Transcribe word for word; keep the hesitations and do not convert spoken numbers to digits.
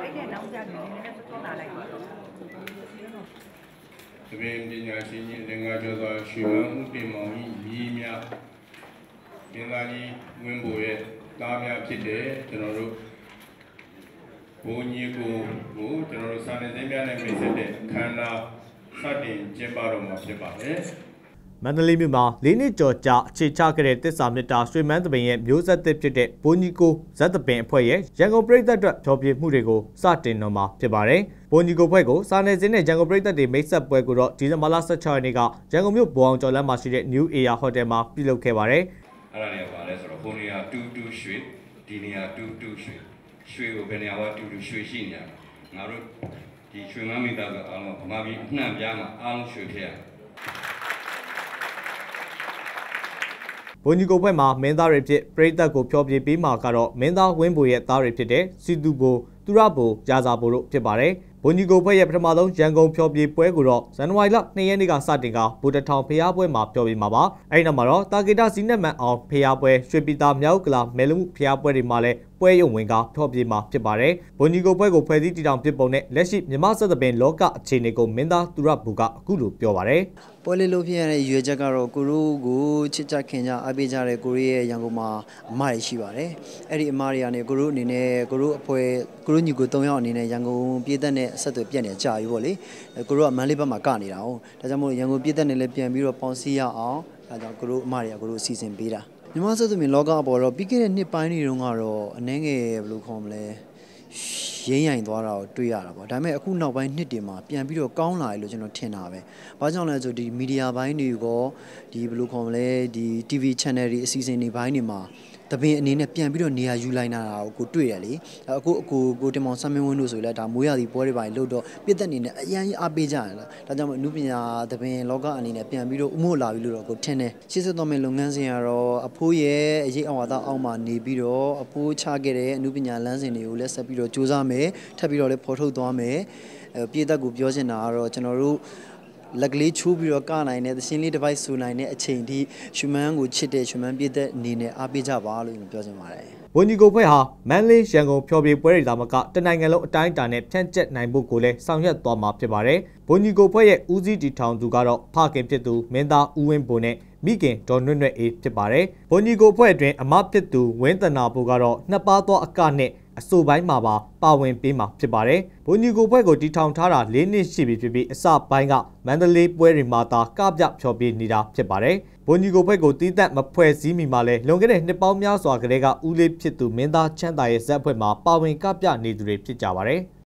လိုက်တဲ့နောက်ကျနေနေနဲ့သွန်းလာလိုက်ပါတပင်းပညာရှင်ကြီးသင်္ဃာကျော်စွာရွှေမန်းဦးတင်မောင်ကြီးညီများမင်းသားကြီးဝင်းဘိုရဲ့သားများဖြစ်တဲ့ကျွန်တော်တို့ဘုန်းကြီးကိုကိုကျွန်တော်တို့စာနယ်ဇင်းများနဲ့မိတ်ဆက်တဲ့ခန္ဓာစတင်ကျင်းပတော်မှာဖြစ်ပါတယ်မန္တလေးမြို့မှာလေးနှစ်ကျော်ကြာအခြေချခဲ့တဲ့တစ္ဆာမြတ်တာရွှေမန်းသပင်ရဲ့မျိုးဆက်သစ်ဖြစ်တဲ့ဘိုးကြီးကိုဇက်သပင်အဖွဲ့ရဲ့ရန်ကုန်ပြည်သက်အတွက်ဖြောပြမှုတွေကိုစတင်တော်မှာဖြစ်ပါတယ်။ဘိုးကြီးကိုဖွဲ့ကိုစာနယ်ဇင်းနဲ့ရန်ကုန်ပြည်သက်တွေမိတ်ဆက်ပွဲကိုတော့ဒီဇင်ဘာလဆယ့်ခြောက်ရက်နေ့ကရန်ကုန်မြို့ဘောအောင်ကျော်လမ်းမှာရှိတဲ့ New Air Hotel မှာပြုလုပ်ခဲ့ပါတယ်။အဲ့ဒါနေပါလဲဆိုတော့ဘိုးနေရာတူတူရွှေဒီနေရာတူတူရွှေရွှေကိုဘယ်နေရာကတူတူရွှေရှိနေရငါတို့ဒီရွှေမန်းမိသားစုအားလုံးဗမာပြည်အနှံ့ပြားမှာအားလုံးရွှေခဲ့ရဘုံကြီးကိုဖွဲ့မှာမင်းသားတွေဖြစ်ပရိသတ်ကိုဖျော်ဖြေပေးမှာကတော့မင်းသားဝင်းဘိုရဲ့သားတွေဖြစ်တဲ့စီတူဘိုသူရဘိုရာဇာဘိုတို့ဖြစ်ပါတယ်။ဘုံကြီးကိုဖွဲ့ရဲ့ပထမဆုံးရန်ကုန်ဖျော်ဖြေပွဲကိုတော့ဇန်နဝါရီလနှစ်ရက်နေ့ကစတင်ကဗိုလ်တထောင်ဖျားပွဲမှာဖျော်ဖြေမှာပါ။အဲဒီနောက်မှာတော့တာဂီတာစီနက်မန်အောင်ဖျားပွဲရွှေပြည်သာမြောက်ကလာမဲလုံးဖျားပွဲတွေမှာလည်းပွဲရုံဝင်ကဖျော်ဖြေမှာဖြစ်ပါတယ်။ဘုံကြီးကိုဖွဲ့ကိုဖွဲ့စည်းတည်ထောင်ဖြစ်ပုံနဲ့လက်ရှိမြမဆက်သပင်လောကအခြေအနေကိုမင်းသားသူရဘိုကအခုလိုပြောပါတယ်။ပွဲလေးလို့ဖြစ်ရတဲ့ရွေချက်ကတော့ကိုရိုးကိုချစ်ကြခင်ကြအားပေးကြတဲ့ကိုရီးရဲ့ရန်ကုန်မှာအမတွေရှိပါတယ်။အဲ့ဒီအမတွေကနေကိုရိုးအနေနဲ့ကိုရိုးအဖွဲကိုရိုးညီကို၃ယောက်အနေနဲ့ရန်ကုန်ပြည်သက်နဲ့ဆက်သွယ်ပြက်နေကြာပြီပေါ့လေ။ကိုရိုးကမန်းလေးဘက်မှာကနေတာ哦။ဒါကြောင့်မို့ရန်ကုန်ပြည်သက်နဲ့လည်းပြန်ပြီးတော့ပေါင်းစည်းရအောင်။ဒါကြောင့်ကိုရိုးအမတွေကကိုရိုးအစီအစဉ်ပေးတာ။မြမဆက်သူမြင်လောကအပေါ်တော့ပြီးခဲ့တဲ့နှစ်ပိုင်းတွေတုန်းကတော့အနှဲငယ်ဘယ်လိုခေါ်မလဲရင်းရိုင်သွားတာကိုတွေ့ရတာပေါ့ဒါပေမဲ့အခုနောက်ပိုင်းနှစ်တင်မှာပြန်ပြီးတော့ကောင်းလာတယ်လို့ကျွန်တော်ထင်တာပဲ။ဘာကြောင့်လဲဆိုဒီမီဒီယာဘိုင်းတွေကောဒီဘယ်လိုခေါ်မလဲဒီ တီဗီ channel တွေအစီအစဉ်တွေဘိုင်းတွေမှာတပင်အနေနဲ့ပြန်ပြီးတော့နေရာယူလိုက်တာကိုကိုတွေ့ရလေအခုအခုကိုတင်မောင်ဆမ်မင်းဝင်းတို့ဆိုလဲဒါမိုးရသည်ပွဲတွေပိုင်းလို့တော့ပြည့်သက်နေနဲ့အရန်အားပေးကြရလားဒါကြောင့်မို့အမှုပညာတပင်လောကအနေနဲ့ပြန်ပြီးတော့ဥမို့လာပြီလို့တော့ကိုထင်တယ်ရှေ့ဆက်သွားမယ့်လုပ်ငန်းစဉ်ကတော့အဖိုးရဲ့အရေးအဝါဒအောက်မှာနေပြီးတော့အဖိုးချခဲ့တဲ့အမှုပညာလမ်းစဉ်တွေကိုလက်ဆက်ပြီးတော့စူးစမ်းမယ်ထပ်ပြီးတော့လည်းဖော်ထုတ်သွားမယ်ပြည်သက်ကိုပြောချင်တာကတော့ကျွန်တော်တို့လက်ကလေးချိုးပြီးတော့ကနိုင်တဲ့သရှင်လေးတစ်ပိုက်ဆူနိုင်တဲ့အချိန်ထိရှူမန်းကိုချစ်တဲ့ရှူမန်းပြည့်တဲ့အနေနဲ့အားပေးကြပါလို့ပြောချင်ပါတယ်။ဘုံကြီးကိုဖွဲ့ဟာမန်လေးရန်ကုန်ဖျော်ဖြေပွဲတွေသာမကတနိုင်ငံလုံးအတိုင်းအတာနဲ့ဖြန့်ကျက်နိုင်ဖို့ကိုလည်းဆောင်ရွက်သွားမှာဖြစ်ပါတယ်။ဘုံကြီးကိုဖွဲ့ရဲ့ဦးစီးတီထောင်သူကတော့ဖခင်ဖြစ်သူမင်းသားဦးဝင်းဘိုနဲ့မိခင်ဒေါ်နွဲ့နွဲ့အေးဖြစ်ပါတယ်။ဘုံကြီးကိုဖွဲ့အတွင်းအမဖြစ်သူဝင်းတနာဘိုကတော့နှစ်ပါးသောအကနဲ့အဆိုပိုင်းမှာပါပါဝင်ပေးမှာဖြစ်ပါတယ်။ဘုံကြီးကိုဖွဲ့ကိုတီထောင်ထားတာ၄နှစ်ရှိပြီဖြစ်ပြီးအစပိုင်းကမန္တလေးပွဲတွေမှာသာကပြဖျော်ပြနေတာဖြစ်ပါတယ်။ဘုံကြီးကိုဖွဲ့ကိုတီးသက်မဖွဲ့စည်းမိမှာလဲလွန်ခဲ့တဲ့နှစ်ပေါင်းများစွာကတည်းကဦးလေးဖြစ်သူမင်းသားချမ်းသာရဲ့ဇက်အဖွဲ့မှာပါဝင်ကပြနေသူတွေဖြစ်ကြပါတယ်။